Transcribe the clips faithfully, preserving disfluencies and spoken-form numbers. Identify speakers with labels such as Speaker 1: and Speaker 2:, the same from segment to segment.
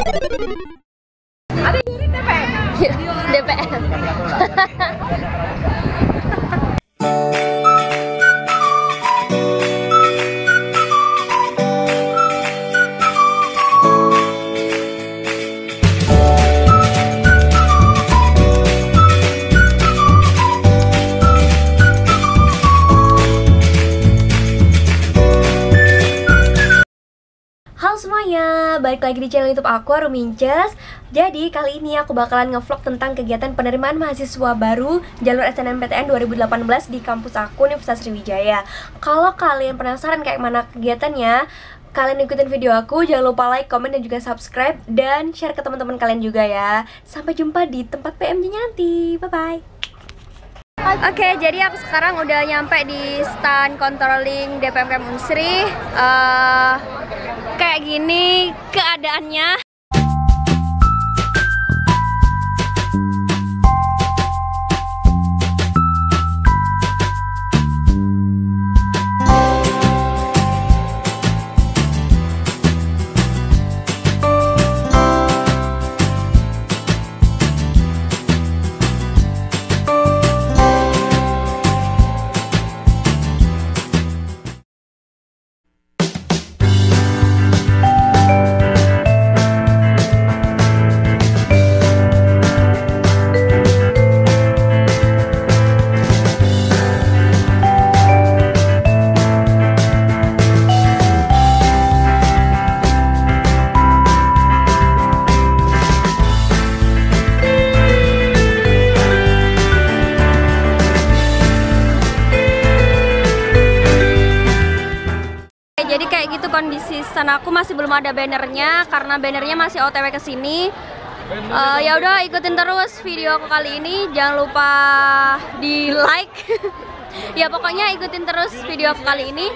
Speaker 1: Ada yang D P M?
Speaker 2: D P M. Halo semuanya, balik lagi di channel YouTube aku, Aruminces. Jadi kali ini aku bakalan ngevlog tentang kegiatan penerimaan mahasiswa baru jalur S N M P T N dua ribu delapan belas di kampus aku, Universitas Sriwijaya. Kalau kalian penasaran kayak mana kegiatannya, kalian ikutin video aku, jangan lupa like, comment, dan juga subscribe, dan share ke teman-teman kalian juga ya. Sampai jumpa di tempat P M J-nya nanti, bye-bye. Oke, okay, jadi aku sekarang udah nyampe di stand controlling D P M K M Unsri. uh, Kayak gini keadaannya. Jadi kayak gitu kondisi stand aku, masih belum ada bannernya karena bannernya masih O T W ke sini. Uh, ya udah, ikutin terus video aku kali ini, jangan lupa di like. Ya pokoknya ikutin terus video aku kali ini.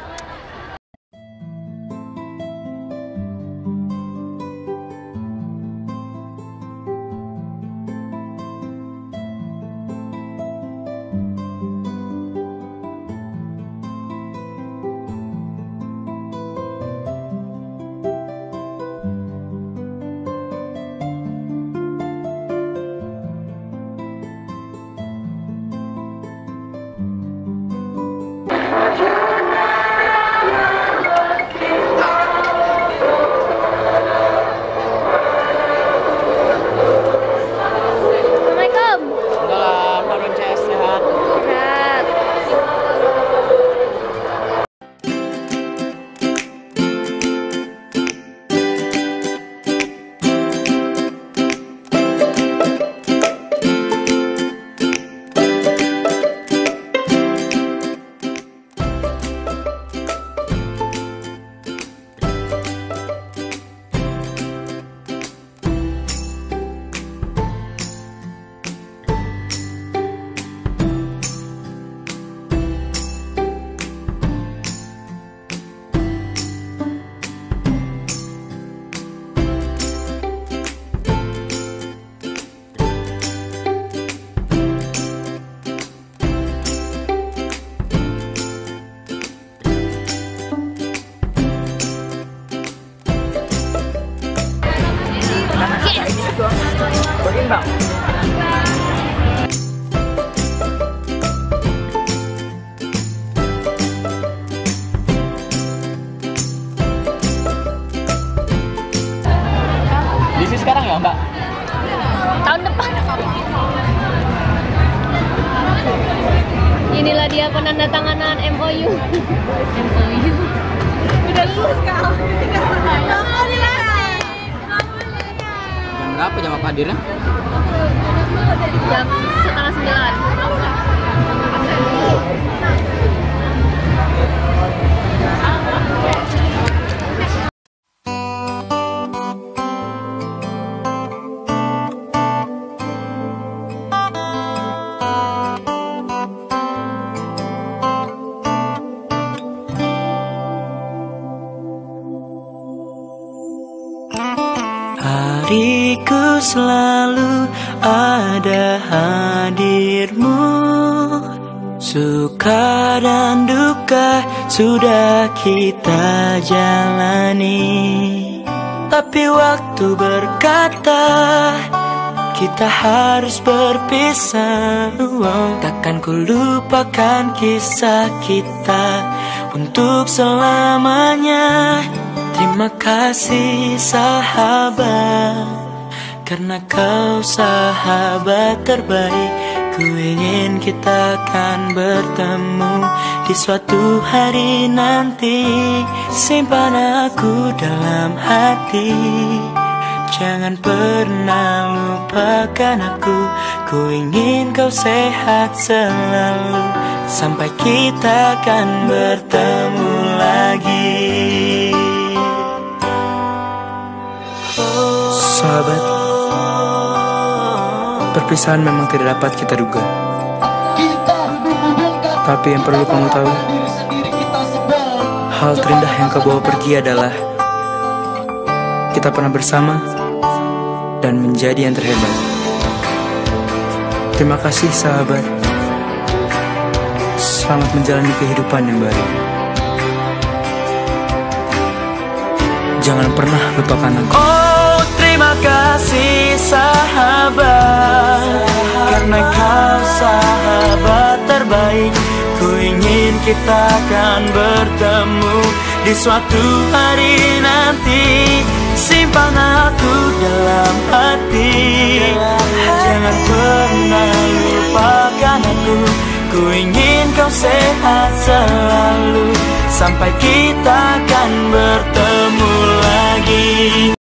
Speaker 1: Berimbang. Diisi sekarang ya, Mbak?
Speaker 2: Tahun depan. Inilah dia penandatanganan M O U. M O U. Udah lulus kau.
Speaker 1: Jam berapa jam apa hadirnya?
Speaker 2: Jam setengah sembilan.
Speaker 3: Hariku selalu ada hadirmu, suka dan duka sudah kita jalani. Tapi waktu berkata kita harus berpisah. Wow. Takkan ku lupakan kisah kita untuk selamanya. Terima kasih sahabat, karena kau sahabat terbaik. Ku ingin kita akan bertemu di suatu hari nanti. Simpan aku dalam hati, jangan pernah lupakan aku. Ku ingin kau sehat selalu, sampai kita akan bertemu lagi.
Speaker 4: Sahabat, perpisahan memang tidak dapat kita duga. Tapi yang perlu kamu tahu, hal terindah yang kau bawa pergi adalah kita pernah bersama dan menjadi yang terhebat. Terima kasih sahabat. Selamat menjalani kehidupan yang baru. Jangan pernah lupakan aku.
Speaker 3: Oh, terima kasih sahabat, karena kau sahabat terbaik. Ku ingin kita akan bertemu di suatu hari nanti. Simpan aku dalam hati, jangan pernah lupakan aku. Ku ingin kau sehat selalu, sampai kita akan bertemu lagi.